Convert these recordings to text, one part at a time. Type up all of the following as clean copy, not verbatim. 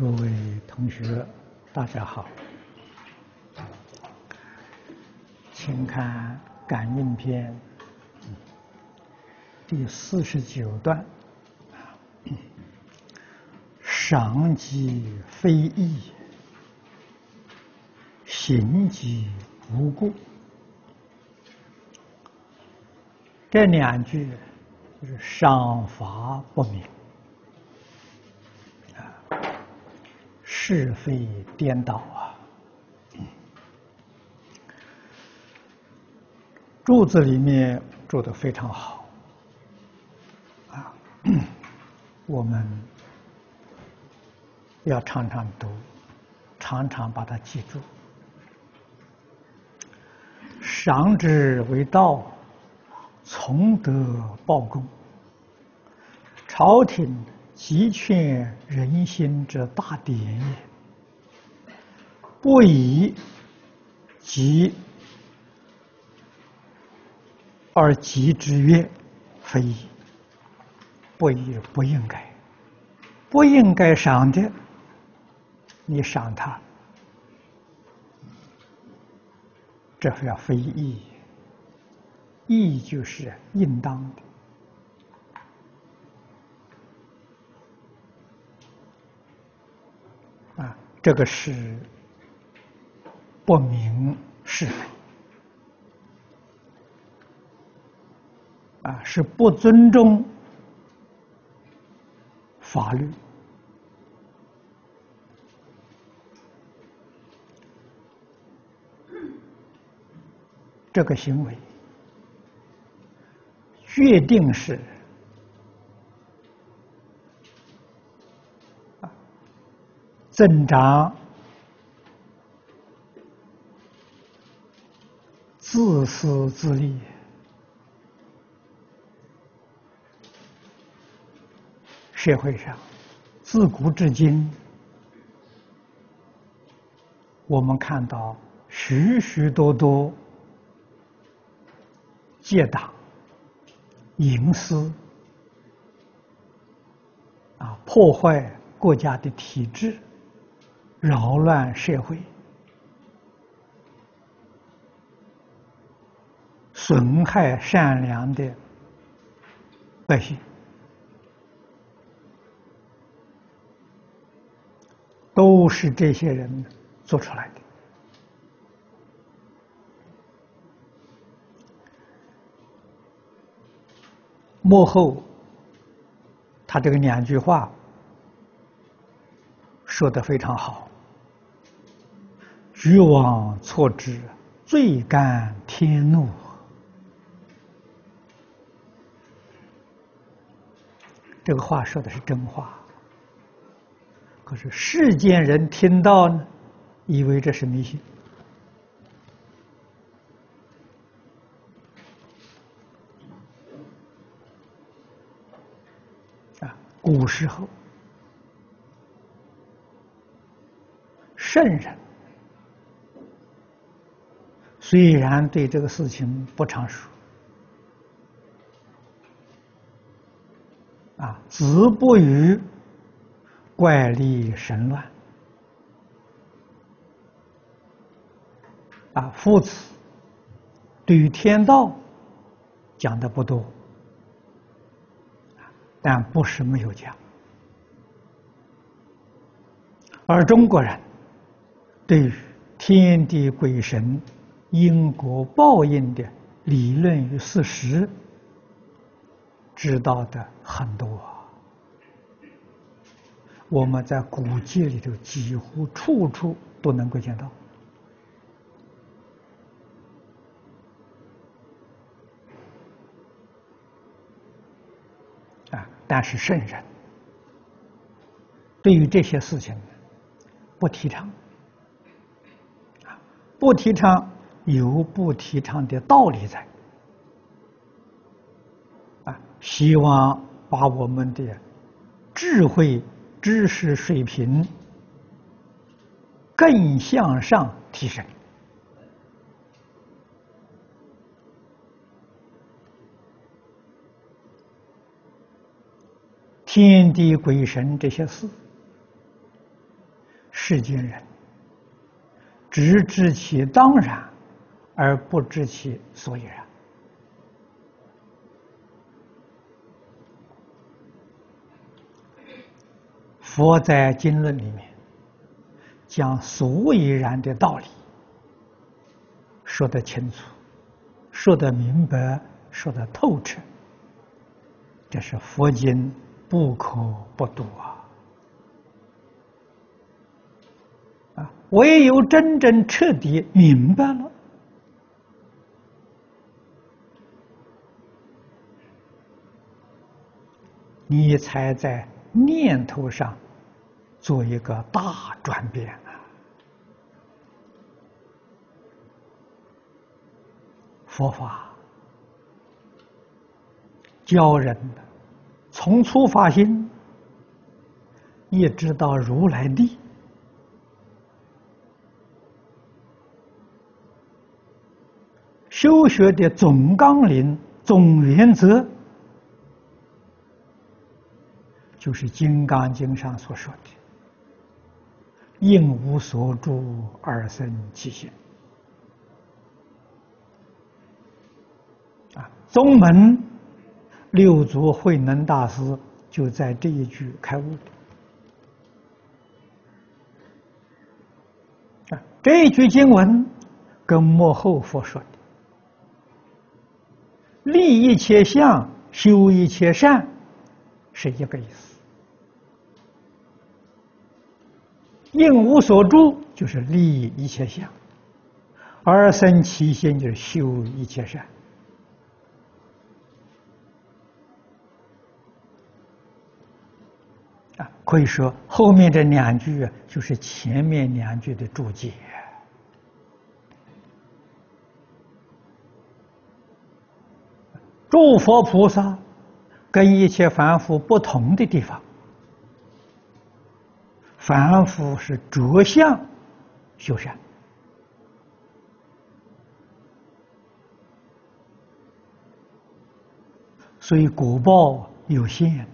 各位同学，大家好，请看《感应篇》第49段，赏即非义，行即无过。这两句就是赏罚不明，是非颠倒啊！注子里面注得非常好啊，我们要常常读，常常把它记住。赏之为道，从德报功。朝廷极劝人心之大典也，不以己而己之曰非义，不义不应该，不应该赏的，你赏他，这叫非义。义就是应当的。这个是不明是非是不尊重法律。这个行为决定是增长自私自利。社会上自古至今，我们看到许许多多结党营私破坏国家的体制，扰乱社会，损害善良的百姓，都是这些人做出来的。幕后他这个两句话说得非常好：举枉错之，罪感天怒。这个话说的是真话，可是世间人听到呢，以为这是迷信。古时候圣人虽然对这个事情不常说，子不语怪力神乱，夫子对于天道讲的不多，但不是没有讲。而中国人对于天地鬼神、因果报应的理论与事实知道的很多我们在古籍里头几乎处处都能够见到。但是圣人对于这些事情不提倡，不提倡有不提倡的道理在，希望把我们的智慧、知识水平更向上提升。天地鬼神这些事， 世间人只知其当然，而不知其所以然。佛在经论里面将所以然的道理说得清楚，说得明白，说得透彻，这是佛经不可不读唯有真正彻底明白了，你才在念头上做一个大转变佛法教人的，从初发心一直到如来地，修学的总纲领、总原则，就是《金刚经》上所说的“应无所住而生其心”。宗门六祖慧能大师就在这一句开悟的。这一句经文跟末后佛说的“立一切相，修一切善”是一个意思。应无所住就是立一切相，而生其心就是修一切善。可以说后面这两句就是前面两句的注解。诸佛菩萨跟一切凡夫不同的地方，凡夫是着相修善，所以果报有限，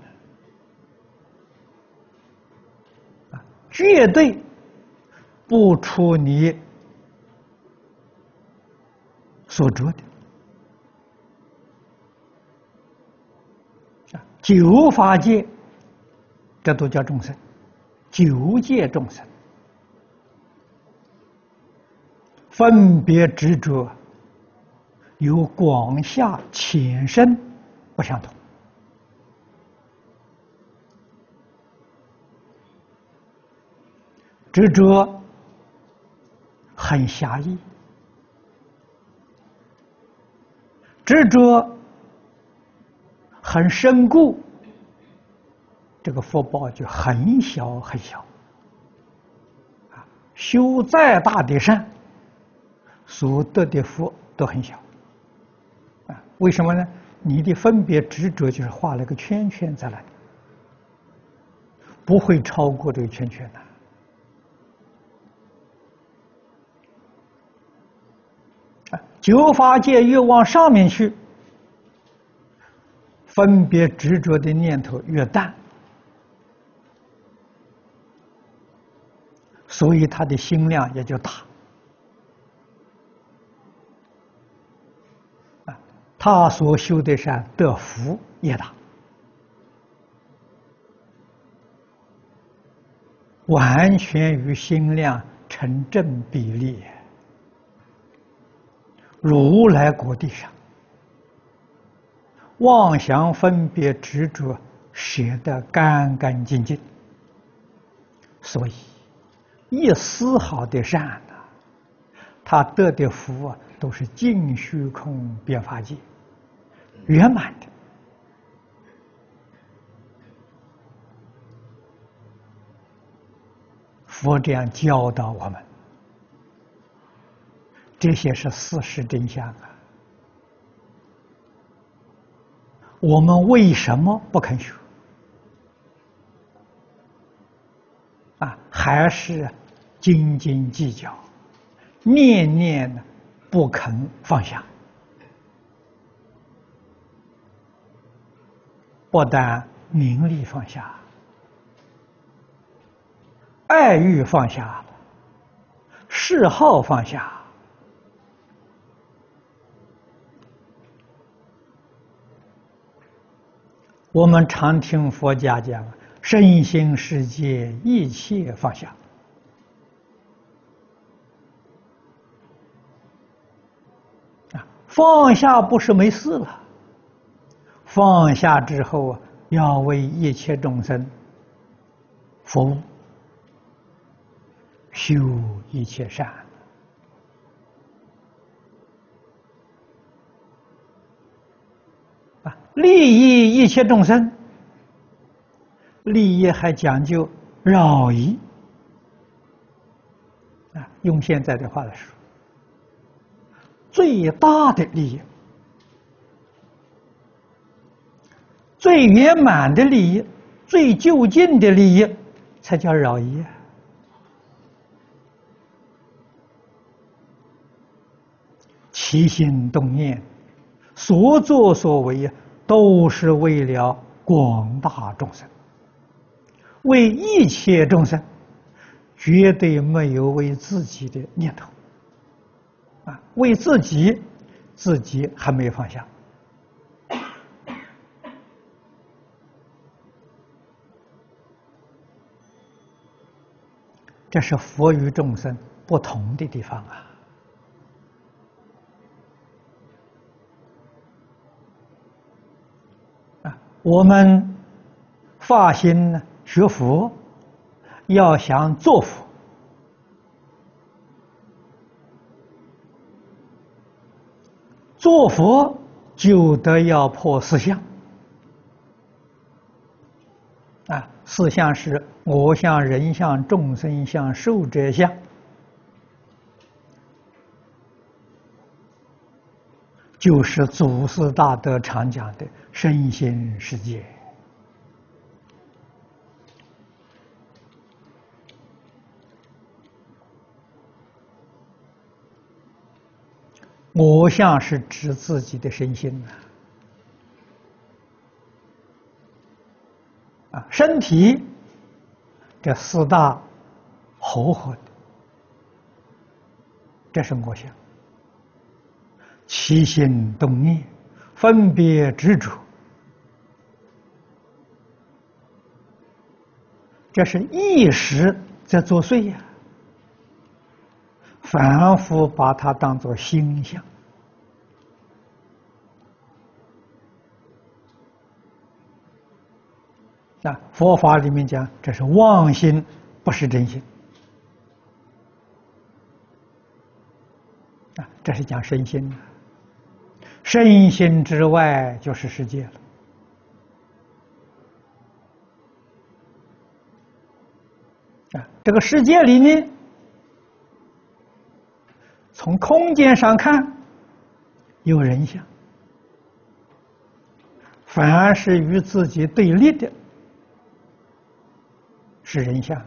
绝对不出你所着的。九法界，这都叫众生，九界众生，分别执着有广下浅深不相同。执着很狭义，执着很深固，这个福报就很小很小。修再大的善，所得的福都很小。为什么呢？你的分别执着就是画了个圈圈在那里，不会超过这个圈圈的。九法界越往上面去，分别执着的念头越淡，所以他的心量也就大。他所修的善得福也大，完全与心量成正比例。如来果地上，妄想分别执着舍得干干净净，所以一丝毫的善他得的福都是尽虚空遍法界圆满的。佛这样教导我们，这些是事实真相我们为什么不肯学？还是斤斤计较，念念不肯放下。不但名利放下， 爱欲放下，嗜好放下，我们常听佛家讲身心世界一切放下。放下不是没事了，放下之后要为一切众生服务，修一切善。利益一切众生，利益还讲究饶益。用现在的话来说，最大的利益、最圆满的利益、最究竟的利益，才叫饶益。起心动念，所作所为都是为了广大众生，为一切众生，绝对没有为自己的念头。为自己，自己还没放下。这是佛与众生不同的地方我们发心学佛，要想做佛，做佛就得要破四相。四相是我相、人相、众生相、寿者相。就是祖师大德常讲的身心世界。我相是指自己的身心身体这四大合合的，这是我相。起心动念，分别执着，这是意识在作祟反复把它当作心相。佛法里面讲，这是妄心，不是真心。这是讲身心。身心之外就是世界了。这个世界里面，从空间上看有人相，反而是与自己对立的是人相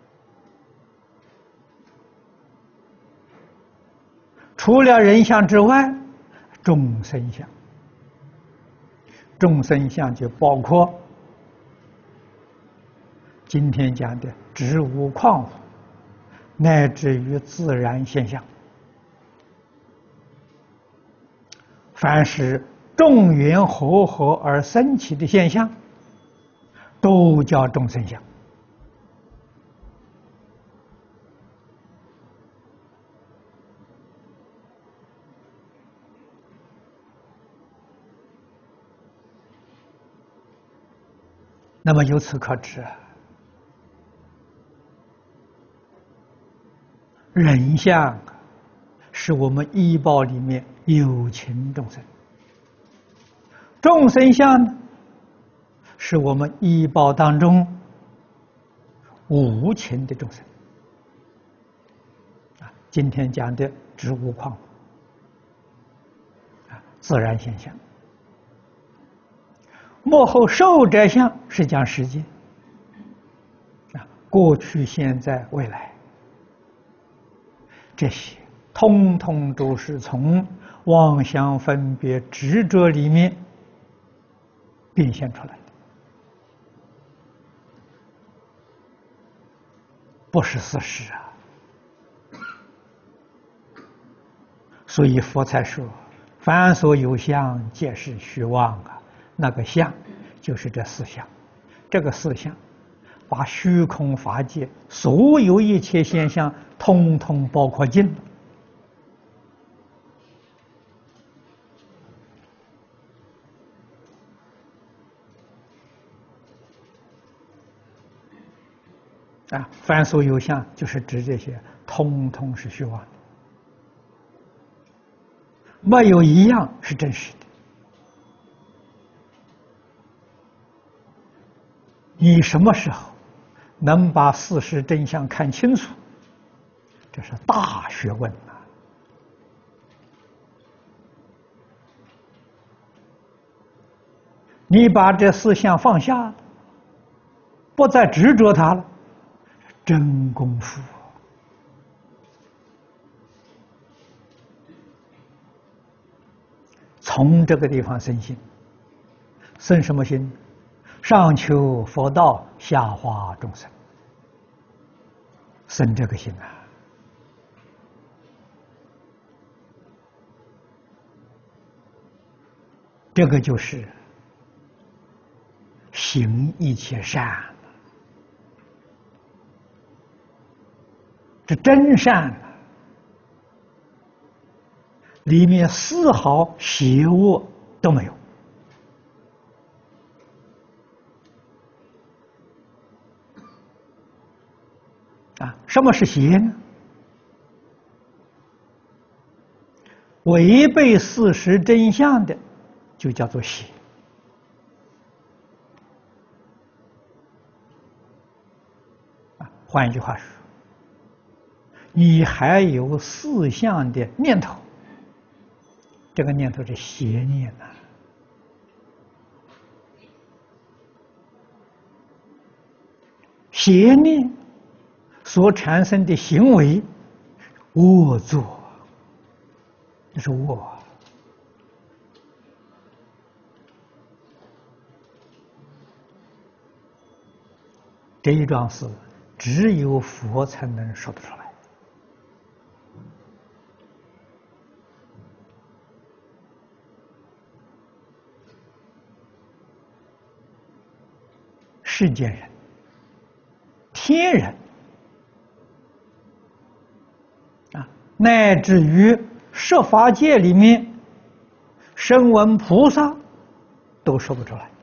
除了人相之外，众生相。众生相就包括今天讲的植物、矿物，乃至于自然现象。凡是众缘和合而生起的现象，都叫众生相。那么由此可知人相是我们医报里面有情众生，众生相呢，是我们医报当中无情的众生。今天讲的植物矿物自然现象。幕后寿者相是讲时间过去、现在、未来，这些通通都是从妄想分别执着里面变现出来不是事实啊。所以佛才说：“凡所有相，皆是虚妄啊。”那个相，就是这四相。这个四相，把虚空法界所有一切现象，通通包括进了。凡所有相，就是指这些，通通是虚妄的，没有一样是真实的。你什么时候能把事实真相看清楚？这是大学问啊！你把这四相放下了，不再执着它了，真功夫。从这个地方生心，生什么心？上求佛道，下化众生，生这个心啊！这个就是行一切善，这真善里面丝毫邪恶都没有。什么是邪呢？违背事实真相的，就叫做邪。换一句话说，你还有四相的念头，这个念头是邪念呐。邪念所产生的行为，恶作，这是恶。这一桩事，只有佛才能说得出来。世间人、天人乃至于十法界里面声闻菩萨都说不出来。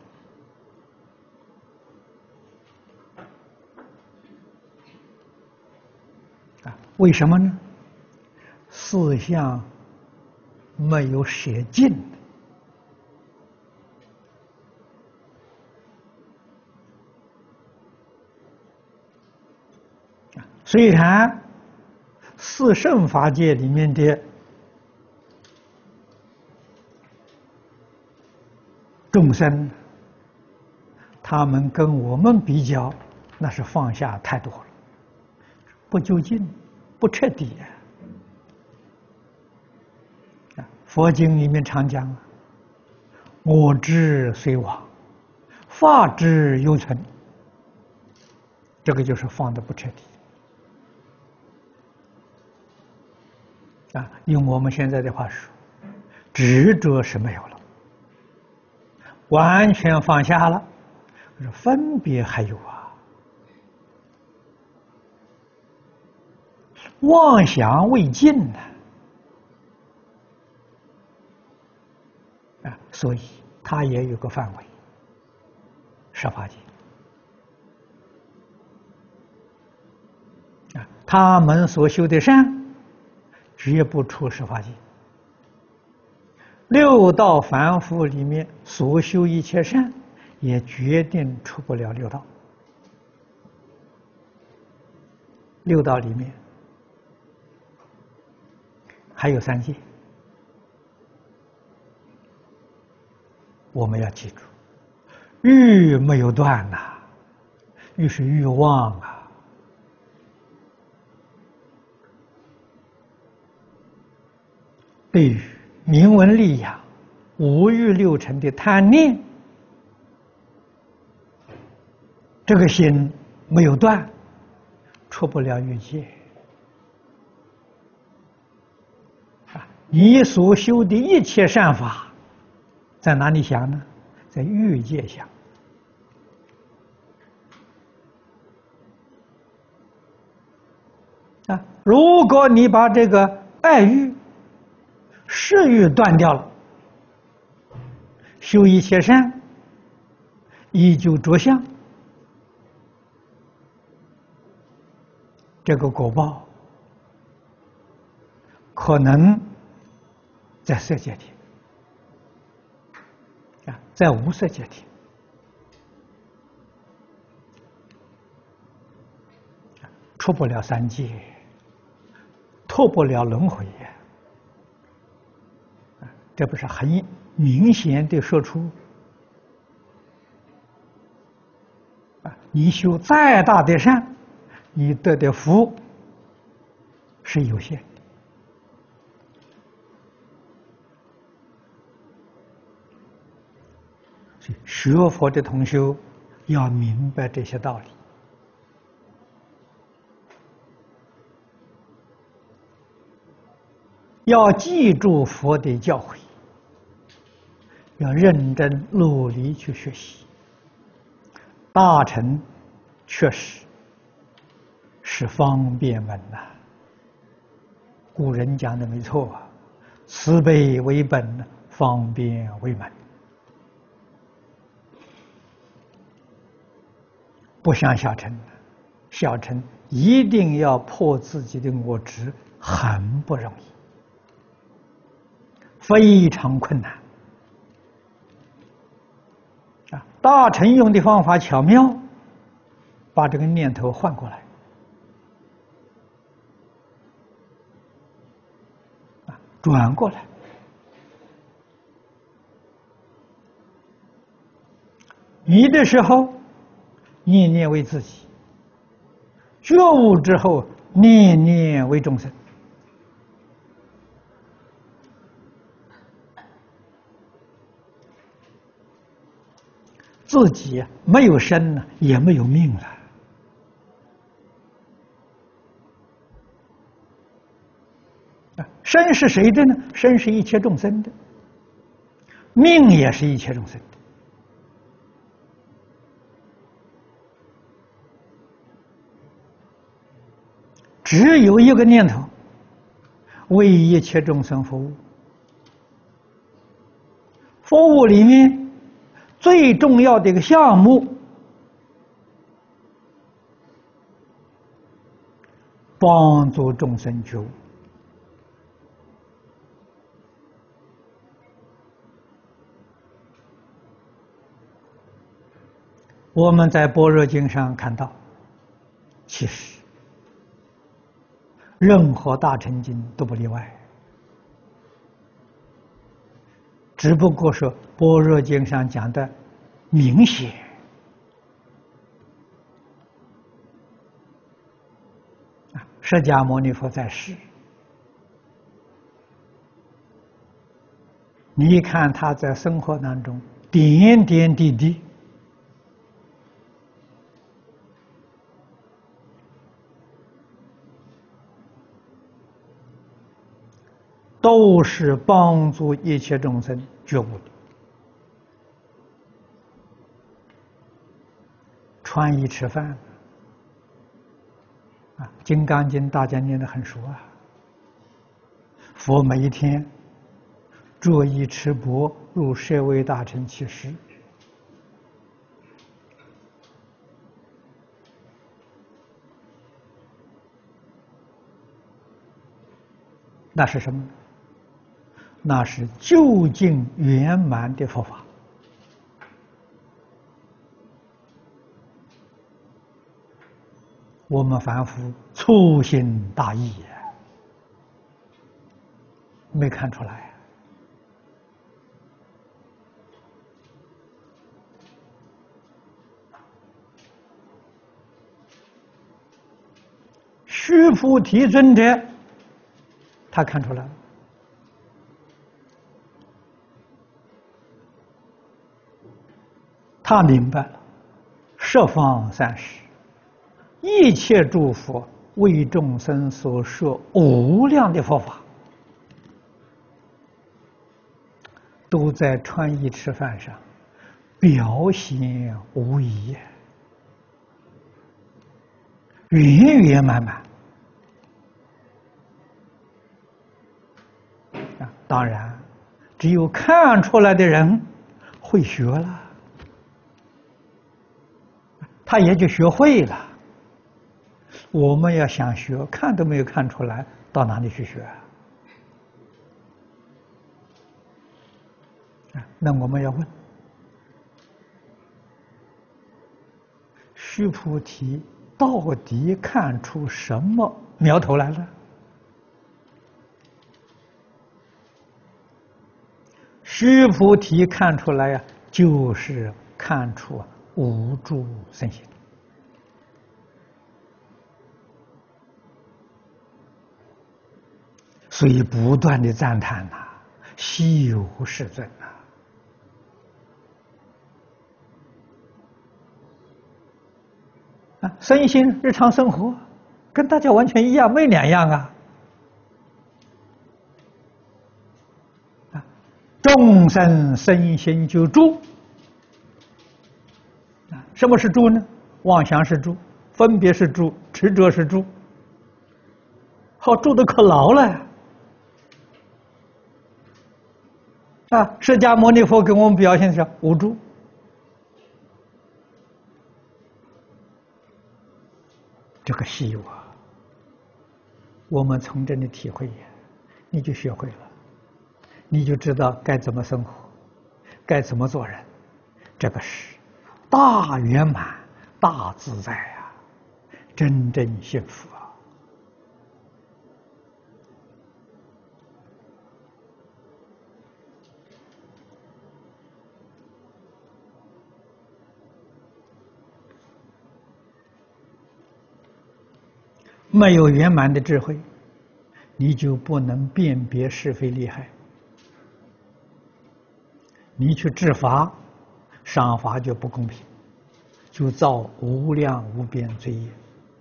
为什么呢？四相没有舍尽。虽然四圣法界里面的众生，他们跟我们比较，那是放下太多了，不究竟，不彻底佛经里面常讲：“我执虽亡，法执犹存。”这个就是放的不彻底。用我们现在的话说，执着是没有了，完全放下了，分别还有妄想未尽所以它也有个范围，十法界他们所修的善，绝不出十法界。六道凡夫里面所修一切善，也决定出不了六道。六道里面还有三界，我们要记住，欲没有断欲是欲望对于名闻利养、五欲六尘的贪念，这个心没有断， 出不了欲界。你所修的一切善法，在哪里想呢？在欲界想。如果你把这个爱欲、食欲断掉了，修一切善，依旧着相，这个果报可能在色界天，在无色界天，出不了三界，脱不了轮回呀！这不是很明显的说出你修再大的善，你得的福是有限的。学佛的同修要明白这些道理，要记住佛的教诲，要认真努力去学习。大乘确实是方便门呐，古人讲的没错啊，慈悲为本，方便为门。不像小乘，小乘一定要破自己的我执，很不容易，非常困难。大乘用的方法巧妙，把这个念头换过来，转过来。你的时候念念为自己，觉悟之后念念为众生。自己没有生了，也没有命了。生是谁的呢？生是一切众生的，命也是一切众生的。只有一个念头，为一切众生服务。服务里面最重要的一个项目，帮助众生觉悟。我们在般若经上看到，其实任何大乘经都不例外，只不过是般若经上讲的明显。释迦牟尼佛在世，你看他在生活当中点点滴滴，都是帮助一切众生觉悟的。穿衣吃饭，《金刚经》大家念得很熟啊。佛每一天着衣持钵，入舍卫大乘其食。那是什么？那是究竟圆满的佛法。我们凡夫粗心大意呀，没看出来。须菩提尊者，他看出来了。他明白了，十方三世一切诸佛为众生所说无量的佛法，都在穿衣吃饭上表现无疑，圆圆满满。当然，只有看出来的人会学了，他也就学会了。我们要想学，看都没有看出来，到哪里去学啊？那我们要问：须菩提到底看出什么苗头来了？须菩提看出来呀，就是看出无住生心。所以不断的赞叹呐，稀有世尊呐！身心日常生活跟大家完全一样，没两样啊！众生身心就住什么是住呢？妄想是住，分别是住，执着是住。好，住得可牢了释迦牟尼佛给我们表现是无住，这个稀有啊！我们从这里体会，你就学会了，你就知道该怎么生活，该怎么做人。这个是大圆满、大自在啊，真正幸福啊！没有圆满的智慧，你就不能辨别是非利害。你去治法，赏罚就不公平，就造无量无边罪业。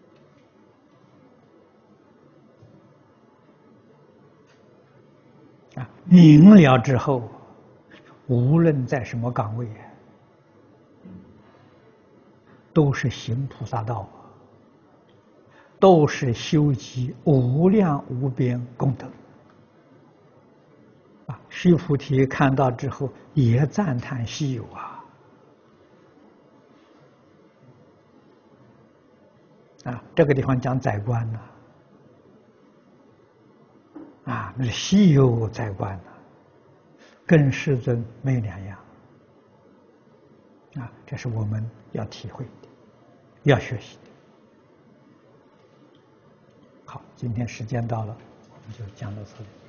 明了之后，无论在什么岗位，都是行菩萨道。都是修集无量无边功德须菩提看到之后也赞叹稀有这个地方讲宰官那是稀有宰官跟世尊没两样这是我们要体会的，要学习的。好，今天时间到了，我们就讲到这里。